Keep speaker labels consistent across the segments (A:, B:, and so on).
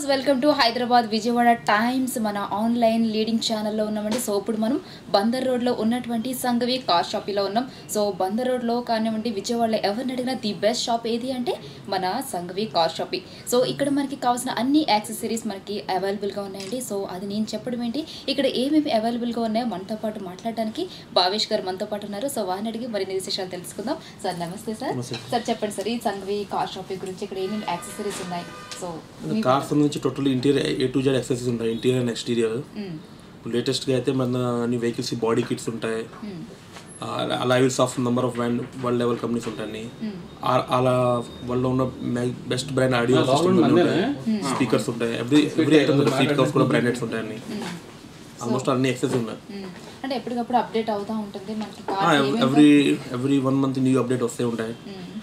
A: Viewers welcome to Hyderabad Vijayawada Times మన online leading ఛానల్లో ఉన్నామండి. సో ఇప్పుడు మనం బందర్ రోడ్లో ఉన్నటువంటి సంఘవి కార్ షాపీలో ఉన్నాం. సో బందర్ రోడ్లో కానివ్వండి విజయవాడలో ఎవరిని అడిగినా ది బెస్ట్ షాప్ ఏది అంటే మన సంఘవి కార్ షాపీ. సో ఇక్కడ మనకి కావాల్సిన అన్ని యాక్సెసరీస్ మనకి అవైలబుల్గా ఉన్నాయండి. సో అది నేను చెప్పడం ఏంటి, ఇక్కడ ఏమేమి అవైలబుల్గా ఉన్నాయో మనతో పాటు మాట్లాడడానికి భావేష్ గారు మనతో పాటు ఉన్నారు. సో వారిని అడిగి మరిన్ని విశేషాలు తెలుసుకుందాం. సార్ నమస్తే సార్. సార్ చెప్పండి సార్, ఈ సంఘవి కార్ షాపీ గురించి ఇక్కడ ఏమేమి యాక్సెసరీస్ ఉన్నాయి? సో
B: కార్స్ నుంచి total interior A to Z accessories ఉంటాయి, ఇంటీరియర్ అండ్ ఎక్స్టీరియర్. లేటెస్ట్గా అయితే మన అన్ని వెహికల్స్ బాడీ కిట్స్ ఉంటాయి, alloy wheels of number of world level companies ఉంటాయి. అలా వరల్డ్లో ఉన్న బెస్ట్ బ్రాండ్ ఆడియో సిస్టమ్ ఉంటాయి, స్పీకర్స్ ఉంటాయి, ఎవ్రీ ఐటమ్ సీట్ కవర్స్ కూడా బ్రాండెడ్స్ ఉంటాయి. అన్ని ఆల్మోస్ట్ అన్ని యాక్సెసరీస్ ఉన్నాయి.
A: అంటే ఎప్పటికప్పుడు అప్డేట్ అవుతూ ఉంటుంది మనకి.
B: ఎవ్రీ 1 month న్యూ అప్డేట్ వస్తూ ఉంటాయి.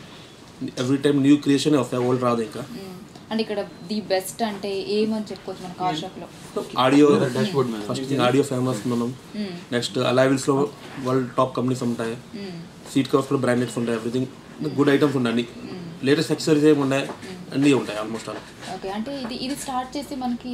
B: ఎవ్రీ టైం న్యూ క్రియేషన్ వస్తాయి, ఓల్డ్ రాదు. ఇంకా
A: అంటే ఇక్కడ ది బెస్ట్ అంటే ఏమని చెప్పుకోవచ్చు మన కార్ షాప్ లో?
B: ఆడియో, ఫస్ట్ ఆడియో ఫేమస్ మనం. నెక్స్ట్ అలైవిల్స్ లో వరల్డ్ టాప్ కంపెనీస్ ఉంటాయి, సీట్ కవర్స్ కూడా బ్రాండెడ్స్ ఉంటాయి, ఎవ్రీథింగ్ గుడ్ ఐటమ్స్ ఉంటాయి. అన్ని లేటెస్ట్ యాక్సెసరీస్ ఏమి ఉన్నాయి, అన్నీ ఉంటాయి ఆల్మోస్ట్ అలా.
A: ఓకే, అంటే ఇది స్టార్ట్ చేసి మనకి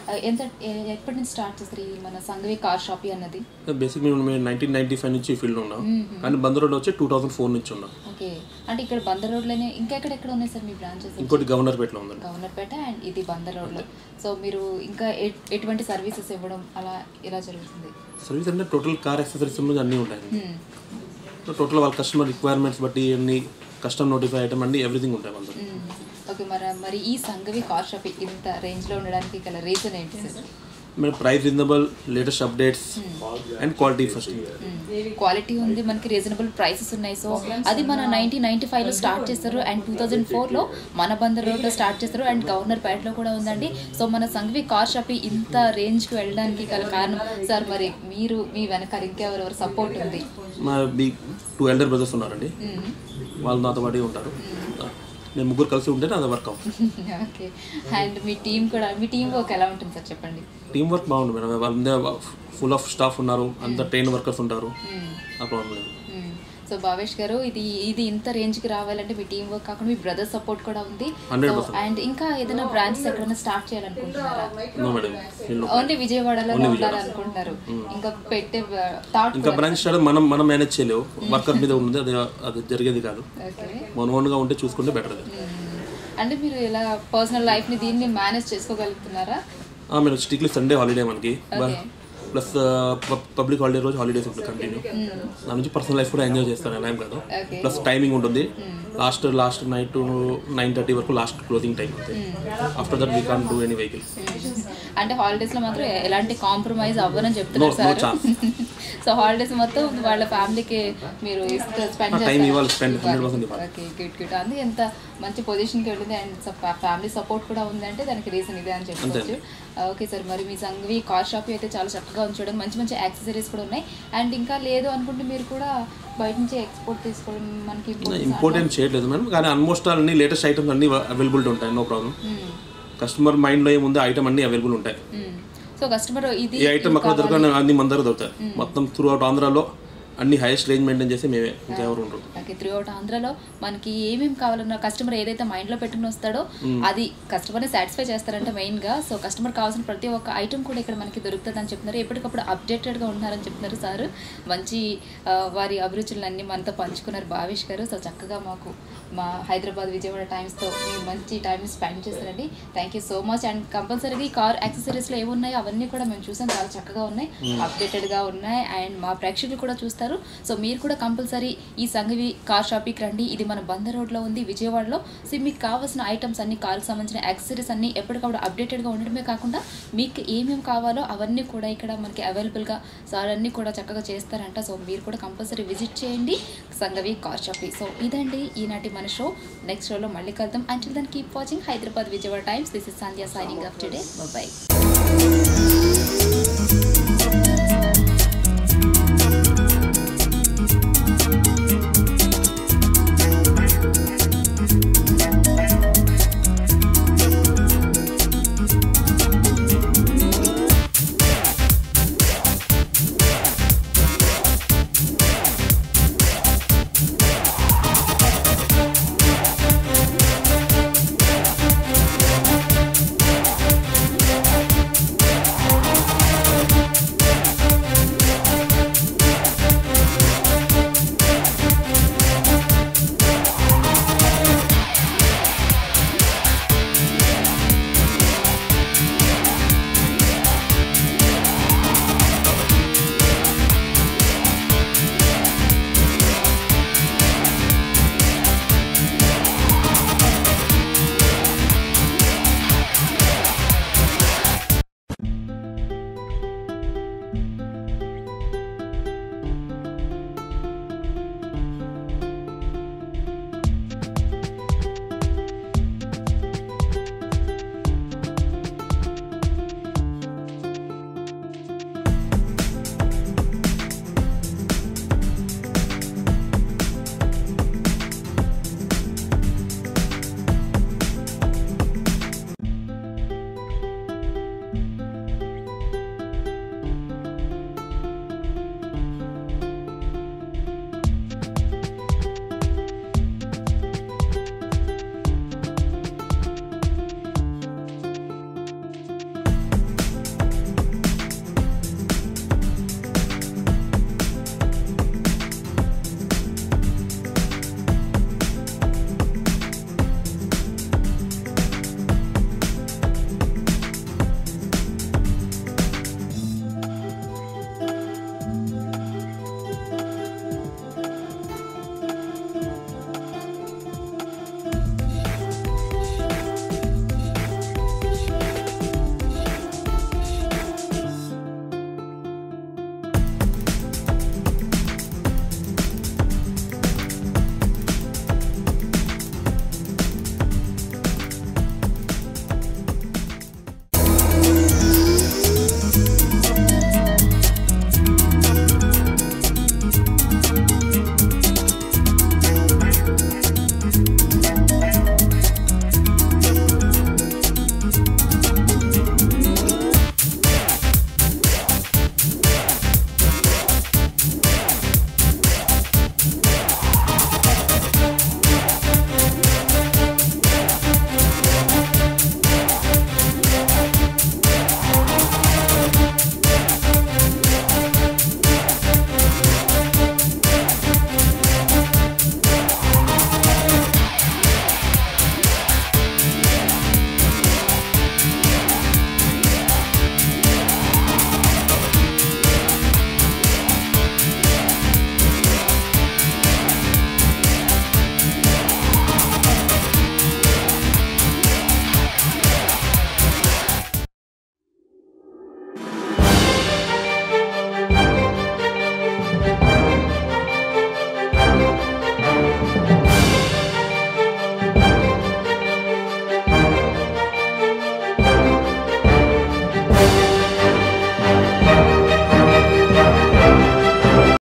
A: ఎప్పటి నుంచి స్టార్ట్ చేస్తారు ఈ మన సంఘవి కార్ షాపీ అన్నది?
B: బేసిక్ మేము 1995 నుంచి ఫీల్డ్ ఉన్నాం, కానీ బందర్ రోడ్ వచ్చి 2004 నుంచి ఉన్నాం.
A: ఓకే, అంటే ఇక్కడ బందర్ రోడ్లోనే ఇంకా ఎక్కడ ఉన్నాయి సార్ మీ బ్రాంచెస్?
B: ఇంకోటి గవర్నర్పేటలో ఉంది.
A: గవర్నర్పేట అండ్ ఇది బందర్ రోడ్లో. సో మీరు ఇంకా ఎటువంటి సర్వీసెస్ ఇవ్వడం అలా ఎలా జరుగుతుంది?
B: సర్వీస్ అంటే టోటల్ కార్ యాక్సెసరీస్ అన్నీ ఉంటాయి. టోటల్ వాళ్ళ కస్టమర్ రిక్వైర్మెంట్స్ బట్టి అన్ని కస్టమర్ నోటిఫై ఐటమ్ అన్ని ఎవ్రీథింగ్ ఉంటాయి మన దగ్గర.
A: ఓకే, మరి ఈ సంఘవి కార్ షాప్ ఇంత రేంజ్లో ఉండడానికి గల రీజన్ ఏంటి సార్?
B: మన price reasonable, latest updates and quality. First
A: quality ఉంది, మనకి రీజనబుల్ ప్రైసెస్ ఉన్నాయి. సో అది మన 1995లో స్టార్ట్ చేస్తారు అండ్ 2004లో మన బందర్ రోడ్లో స్టార్ట్ చేస్తారు అండ్ గవర్నర్పేటలో కూడా ఉందండి. సో మన సంఘవి కార్ షాప్ ఇంత రేంజ్కి వెళ్ళడానికి గల కారణం సార్, మరి మీరు మీ వెనకాల ఇంకెవరెవరు సపోర్ట్ ఉంది?
B: మా 2 elder brothers ఉన్నారండి, వాళ్ళు నాతో పాటు ఉంటారు. నేను ముగ్గురు కలిసి ఉంటేనే అది వర్క్ అవుతుంది.
A: ఓకే, అండ్ మీ టీం వర్క్ ఎలా ఉంటుంది సార్ చెప్పండి?
B: టీం వర్క్ బాగుంటుంది మేడం, వాళ్ళ ఫుల్ ఆఫ్ స్టాఫ్ ఉన్నారు, అంతా ట్రైన్ వర్కర్స్ ఉంటారు, ఆ ప్రాబ్లం లేదు.
A: సో భావేష్ గారు, ఇది ఇంత రేంజ్కి రావాలంటే మీ టీం వర్క్ కాకుండా మీ బ్రదర్ సపోర్ట్ కూడా ఉంది. అండ్ ఇంకా ఏదైనా బ్రాంచెస్ ఎక్కడైనా స్టార్ట్ చేయాలనుకుంటున్నారా? ఓన్లీ విజయవాడలో ఉండాలనుకుంటున్నారు? ఇంకా పెట్టే థాట్?
B: ఇంకా బ్రాంచ్ స్టార్ట్ మనం మేనేజ్ చేయలేవు, వర్కర్ మీద ఉంది, అది జరిగేది కాదు. మన ఓన్గా ఉంటే చూసుకుంటే బెటర్.
A: అంటే మీరు ఇలా పర్సనల్ లైఫ్ని దీన్ని మేనేజ్ చేసుకోగలుగుతున్నారా?
B: మీరు స్ట్రిక్ట్లీ సండే హాలిడే మనకి, ప్లస్ పబ్లిక్ హాలిడే రోజు హాలిడేస్ ఉంటుంది కంటిన్యూ. దాని నుంచి పర్సనల్ లైఫ్ కూడా ఎంజాయ్ చేస్తాను అలా ఏం కాదు. ప్లస్ టైమింగ్ ఉంటుంది, లాస్ట్ నైట్ 9:30 వరకు లాస్ట్ క్లోజింగ్ టైం ఉంటుంది. After that we can't do any vehicles.
A: అంటే హాలిడేస్లో మాత్రం ఎలాంటి కాంప్రమైజ్ అవ్వనని చెప్తున్నారు సార్. సో హాలిడేస్ మొత్తం వాళ్ళ ఫ్యామిలీకి మీరు స్పెండ్ చేస్తారు. Okay, good. అందుకే ఎంత మంచి పొజిషన్కి వెళ్ళింది అండ్ ఫ్యామిలీ సపోర్ట్ కూడా ఉందంటే దానికి రీజన్ ఇదే అని చెప్పుకోవచ్చు. ఓకే సార్, మరి మీ సంఘవి కార్ షాప్ అయితే చాలా చక్కగా ఉంచడం, మంచి యాక్సెసరీస్ కూడా ఉన్నాయి. అండ్ ఇంకా లేదు అనుకుంటే మీరు కూడా బయట నుంచి ఎక్స్పోర్ట్ తీసుకోవడం, మనకి
B: ఇంపోర్ట్ ఏం చేయట్లేదు మేడం, కానీ ఆల్మోస్ట్ అన్ని లేటెస్ట్ ఐటమ్స్ అన్ని అవైలబుల్ ఉంటాయి, నో ప్రాబ్లం. కస్టమర్ మైండ్లో ఏముంది ఐటమ్ అన్ని అవైలబుల్ ఉంటాయి.
A: సో కస్టమర్ ఇది
B: ఈ ఐటమ్ అక్కడ దొరకని అన్ని మన దగ్గర దొరుకుతాయి. మొత్తం త్రూ అవుట్ ఆంధ్రాలో అన్ని హైయెస్ట్ రేంజ్ మెయింటైన్ చేసి మేమే, ఇంకెవరు ఉంటారు.
A: ఓకే, త్రూ అవుట్ ఆంధ్రాలో మనకి ఏమేమి కావాలన్నా కస్టమర్ ఏదైతే మైండ్లో పెట్టుకుని వస్తాడో అది కస్టమర్ని సాటిస్ఫై చేస్తారంటే మెయిన్గా. సో కస్టమర్ కావాల్సిన ప్రతి ఒక్క ఐటమ్ కూడా ఇక్కడ మనకి దొరుకుతుంది అని చెప్తున్నారు. ఎప్పటికప్పుడు అప్డేటెడ్గా ఉన్నారని చెప్తున్నారు సార్. మంచి వారి అభిరుచులన్నీ మనతో పంచుకున్నారు భావేష్ గారు. సో చక్కగా మాకు మా హైదరాబాద్ విజయవాడ టైమ్స్తో మీరు మంచి టైం స్పెండ్ చేస్తారండి. Thank you so much. And కంపల్సరీగా ఈ కార్ యాక్సెసరీస్లో ఏమున్నాయో అవన్నీ కూడా మేము చూసాం, చాలా చక్కగా ఉన్నాయి, అప్డేటెడ్గా ఉన్నాయి అండ్ మా ప్రేక్షకులు కూడా చూస్తారు. సో మీరు కూడా కంపల్సరీ ఈ సంఘవి కార్ షాపీకి రండి. ఇది మన బందర్ రోడ్లో ఉంది విజయవాడలో. సో మీకు కావాల్సిన ఐటమ్స్ అన్ని, కార్కి సంబంధించిన యాక్సెసరీస్ అన్ని ఎప్పటికప్పుడు అప్డేటెడ్గా ఉండడమే కాకుండా మీకు ఏమేమి కావాలో అవన్నీ కూడా ఇక్కడ మనకి అవైలబుల్గా సార్ అన్నీ కూడా చక్కగా చేస్తారంట. సో మీరు కూడా కంపల్సరీ విజిట్ చేయండి సంఘవి కార్ షాపీ. సో ఇదండి ఈనాటి మన షో. నెక్స్ట్ షోలో మళ్ళీ కలుద్దాం. Until then keep watching Hyderabad Vijayawada Times. This is Sandhya signing off today. By.